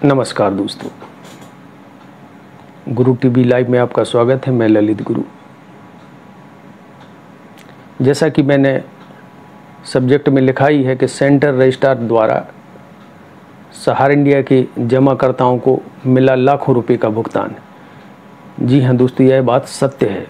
नमस्कार दोस्तों, गुरु TV live में आपका स्वागत है। मैं ललित गुरु। जैसा कि मैंने सब्जेक्ट में लिखा ही है कि सेंट्रल रजिस्ट्रार द्वारा सहारा इंडिया के जमाकर्ताओं को मिला लाखों रुपए का भुगतान। जी हाँ दोस्तों, यह बात सत्य है।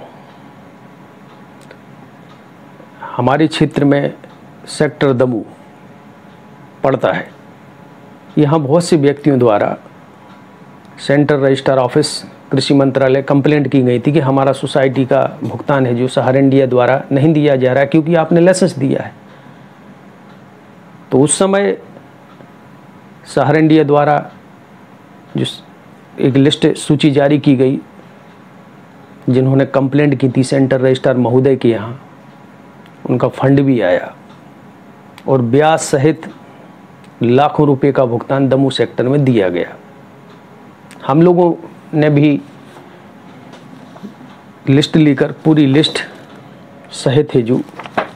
हमारे क्षेत्र में सेक्टर दमू पड़ता है। यहाँ बहुत से व्यक्तियों द्वारा सेंट्रल रजिस्ट्रार ऑफिस कृषि मंत्रालय कंप्लेंट की गई थी कि हमारा सोसाइटी का भुगतान है जो सहारा इंडिया द्वारा नहीं दिया जा रहा है क्योंकि आपने लाइसेंस दिया है। तो उस समय सहारा इंडिया द्वारा जो एक लिस्ट सूची जारी की गई जिन्होंने कंप्लेंट की थी सेंट्रल रजिस्ट्रार महोदय के यहाँ, उनका फंड भी आया और ब्याज सहित लाखों रुपए का भुगतान दमू सेक्टर में दिया गया। हम लोगों ने भी लिस्ट लेकर पूरी लिस्ट सहित है जो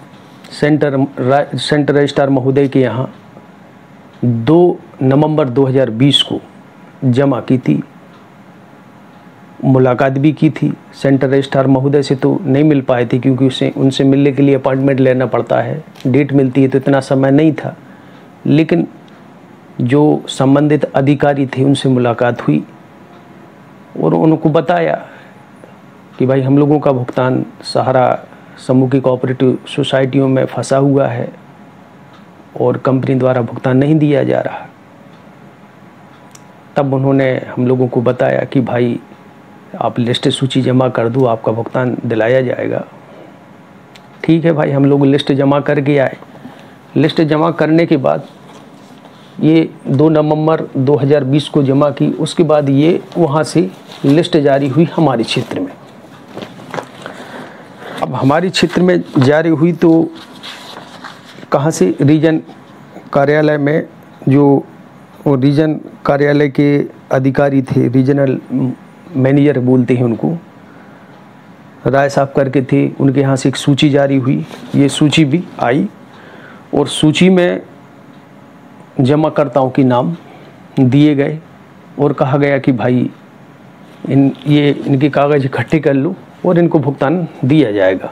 सेंट्रल रजिस्ट्रार महोदय के यहाँ 2 नवंबर 2020 को जमा की थी। मुलाकात भी की थी। सेंट्रल रजिस्ट्रार महोदय से तो नहीं मिल पाए थे क्योंकि उनसे मिलने के लिए अपॉइंटमेंट लेना पड़ता है, डेट मिलती है तो इतना समय नहीं था। लेकिन जो संबंधित अधिकारी थे उनसे मुलाकात हुई और उनको बताया कि भाई हम लोगों का भुगतान सहारा समूह की कोऑपरेटिव सोसाइटियों में फंसा हुआ है और कंपनी द्वारा भुगतान नहीं दिया जा रहा। तब उन्होंने हम लोगों को बताया कि भाई आप लिस्ट सूची जमा कर दो, आपका भुगतान दिलाया जाएगा। ठीक है भाई, हम लोग लिस्ट जमा करके आए। लिस्ट जमा करने के बाद ये 2 नवंबर 2020 को जमा की। उसके बाद ये वहाँ से लिस्ट जारी हुई हमारे क्षेत्र में। अब हमारे क्षेत्र में जारी हुई तो कहाँ से, रीजन कार्यालय में जो रीजन कार्यालय के अधिकारी थे, रीजनल मैनेजर बोलते हैं उनको, राय साहब करके थे, उनके यहाँ से एक सूची जारी हुई। ये सूची भी आई और सूची में जमाकर्ताओं के नाम दिए गए और कहा गया कि भाई इनके कागज इकट्ठे कर लो और इनको भुगतान दिया जाएगा।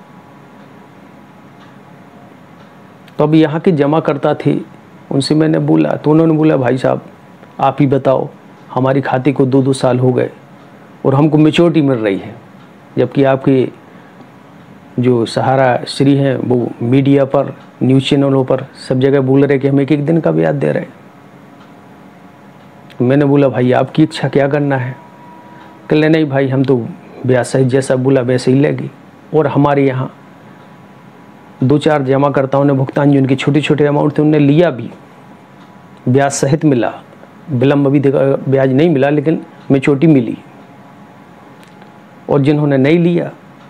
तो अभी यहाँ के जमाकर्ता थे, उनसे मैंने बोला तो उन्होंने बोला भाई साहब आप ही बताओ, हमारी खाते को 2-2 साल हो गए और हमको मैच्योरिटी मिल रही है, जबकि आपके जो सहारा श्री हैं वो मीडिया पर, न्यूज़ चैनलों पर सब जगह बोल रहे कि हम 1-1 दिन का ब्याज दे रहे हैं। मैंने बोला भाई आपकी इच्छा क्या करना है? कहले नहीं भाई हम तो ब्याज सहित जैसा बोला वैसे ही लेंगे। और हमारे यहाँ 2-4 जमाकर्ताओं ने भुगतान जो उनके छोटे छोटे अमाउंट थे उन्हें लिया भी, ब्याज सहित मिला। विलम्ब अभी ब्याज नहीं मिला लेकिन मैच्योरिटी मिली। और जिन्होंने नहीं लिया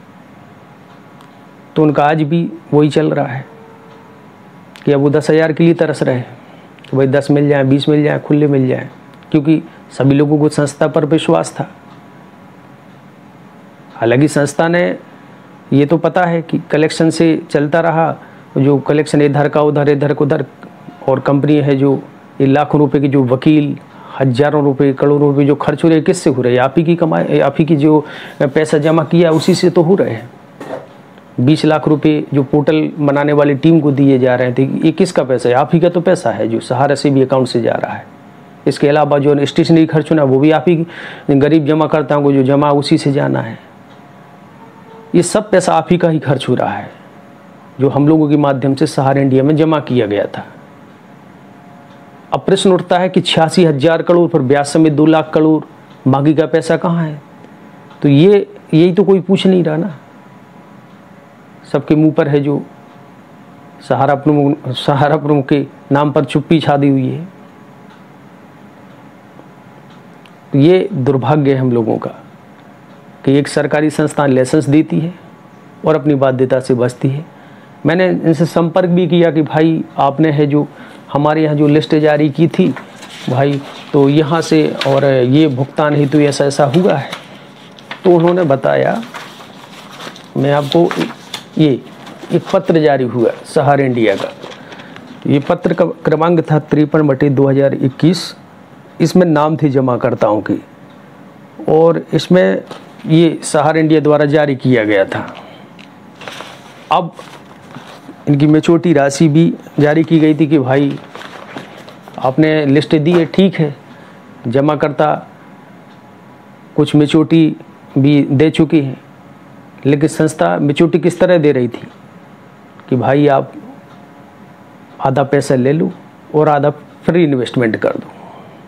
तो उनका आज भी वही चल रहा है कि अब वो 10,000 के लिए तरस रहे कि भाई 10 मिल जाए, 20 मिल जाए, खुले मिल जाए, क्योंकि सभी लोगों को संस्था पर विश्वास था। हालांकि संस्था ने ये तो पता है कि कलेक्शन से चलता रहा, जो कलेक्शन इधर का उधर, इधर को उधर, और कंपनी है जो ये लाखों रुपए की जो वकील, हजारों रुपए, करोड़ों रुपए जो खर्च हो रहे हैं, किससे हो रहे हैं? आप ही की कमाई, आप ही की जो पैसा जमा किया उसी से तो हो रहे हैं। 20 लाख रुपए जो पोर्टल बनाने वाली टीम को दिए जा रहे थे, ये किसका पैसा है? आप ही का तो पैसा है जो सहारा से भी अकाउंट से जा रहा है। इसके अलावा जो स्टेशनरी खर्च होना वो भी आप ही गरीब जमाकर्ताओं को जो जमा उसी से जाना है। ये सब पैसा आप ही का ही खर्च हो रहा है जो हम लोगों के माध्यम से सहारा इंडिया में जमा किया गया था। अब प्रश्न उठता है कि 86,000 करोड़ पर ब्याज समेत 2 लाख करोड़, बाकी का पैसा कहाँ है? तो यही तो कोई पूछ नहीं रहा ना। सबके मुंह पर है जो सहारा प्रमुख के नाम पर चुप्पी छादी हुई है। तो ये दुर्भाग्य है हम लोगों का कि एक सरकारी संस्था लाइसेंस देती है और अपनी बाध्यता से बचती है। मैंने इनसे संपर्क भी किया कि भाई आपने है जो हमारे यहाँ जो लिस्ट जारी की थी भाई, तो यहाँ से और ये भुगतान हेतु ऐसा ऐसा हुआ है। तो उन्होंने बताया, मैं आपको ये एक पत्र जारी हुआ सहारा इंडिया का। ये पत्र का क्रमांक था 53/2021 इसमें नाम थे जमाकर्ताओं के, और इसमें ये सहारा इंडिया द्वारा जारी किया गया था। अब इनकी मैच्योरिटी राशि भी जारी की गई थी कि भाई आपने लिस्ट दी है, ठीक है, जमाकर्ता कुछ मैच्योरिटी भी दे चुकी हैं, लेकिन संस्था मैच्योरिटी किस तरह दे रही थी कि भाई आप आधा पैसा ले लो और आधा फ्री इन्वेस्टमेंट कर दो।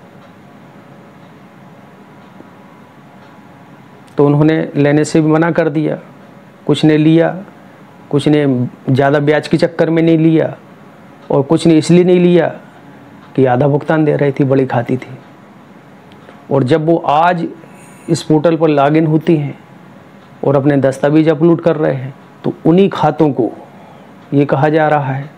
तो उन्होंने लेने से भी मना कर दिया, कुछ ने लिया, कुछ ने ज़्यादा ब्याज के चक्कर में नहीं लिया, और कुछ ने इसलिए नहीं लिया कि आधा भुगतान दे रही थी, बड़ी खाती थी। और जब वो आज इस पोर्टल पर लॉगिन होती हैं और अपने दस्तावेज अपलोड कर रहे हैं, तो उन्हीं खातों को ये कहा जा रहा है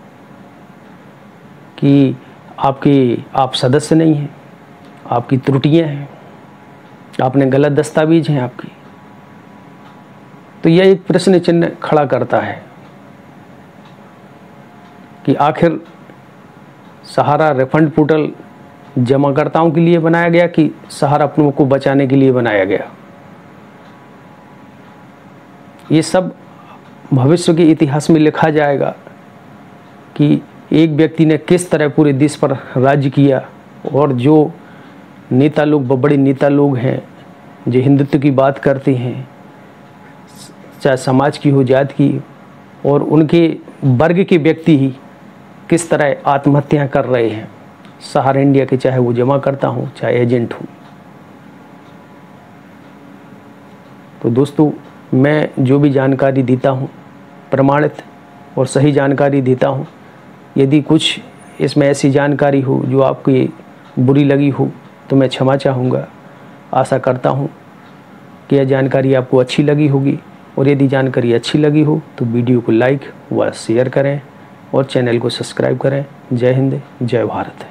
कि आप सदस्य नहीं हैं, आपकी त्रुटियां हैं, आपने गलत दस्तावेज हैं आपकी। तो यह एक प्रश्न चिन्ह खड़ा करता है कि आखिर सहारा रिफंड पोर्टल जमाकर्ताओं के लिए बनाया गया कि सहारा अपनों को बचाने के लिए बनाया गया। ये सब भविष्य के इतिहास में लिखा जाएगा कि एक व्यक्ति ने किस तरह पूरे देश पर राज्य किया, और जो नेता लोग, बड़े नेता लोग हैं जो हिंदुत्व की बात करते हैं, चाहे समाज की हो, जात की, और उनके वर्ग के व्यक्ति ही किस तरह आत्महत्या कर रहे हैं सहारा इंडिया के, चाहे वो जमाकर्ता हों चाहे एजेंट हों। तो दोस्तों, मैं जो भी जानकारी देता हूँ प्रमाणित और सही जानकारी देता हूँ। यदि कुछ इसमें ऐसी जानकारी हो जो आपको बुरी लगी हो तो मैं क्षमा चाहूँगा। आशा करता हूँ कि यह जानकारी आपको अच्छी लगी होगी, और यदि जानकारी अच्छी लगी हो तो वीडियो को लाइक व शेयर करें और चैनल को सब्सक्राइब करें। जय हिंद, जय भारत।